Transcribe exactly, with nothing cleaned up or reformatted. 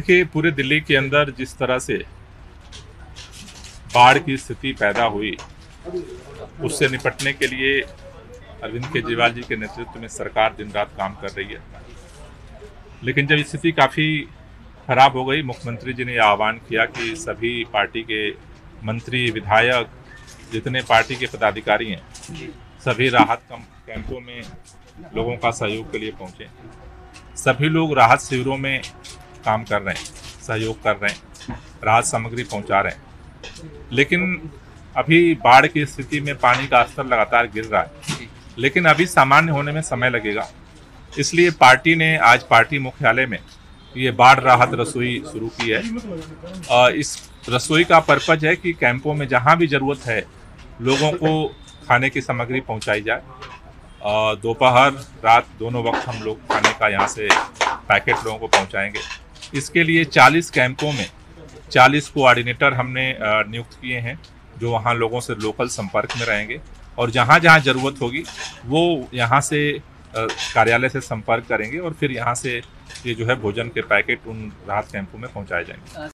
देखिए, पूरे दिल्ली के अंदर जिस तरह से बाढ़ की स्थिति पैदा हुई, उससे निपटने के लिए अरविंद केजरीवाल जी के नेतृत्व में सरकार दिन रात काम कर रही है। लेकिन जब स्थिति काफ़ी खराब हो गई, मुख्यमंत्री जी ने यह आह्वान किया कि सभी पार्टी के मंत्री, विधायक, जितने पार्टी के पदाधिकारी हैं, सभी राहत कैंपों में लोगों का सहयोग के लिए पहुंचे। सभी लोग राहत शिविरों में काम कर रहे हैं, सहयोग कर रहे हैं, राहत सामग्री पहुंचा रहे हैं। लेकिन अभी बाढ़ की स्थिति में पानी का स्तर लगातार गिर रहा है, लेकिन अभी सामान्य होने में समय लगेगा। इसलिए पार्टी ने आज पार्टी मुख्यालय में ये बाढ़ राहत रसोई शुरू की है। इस रसोई का पर्पज है कि कैंपों में जहां भी जरूरत है, लोगों को खाने की सामग्री पहुंचाई जाए। दोपहर रात दोनों वक्त हम लोग खाने का यहाँ से पैकेट लोगों को पहुंचाएंगे। इसके लिए चालीस कैंपों में चालीस कोऑर्डिनेटर हमने नियुक्त किए हैं, जो वहाँ लोगों से लोकल संपर्क में रहेंगे और जहाँ जहाँ ज़रूरत होगी वो यहाँ से कार्यालय से संपर्क करेंगे और फिर यहाँ से ये जो है भोजन के पैकेट उन राहत कैंपों में पहुँचाए जाएंगे।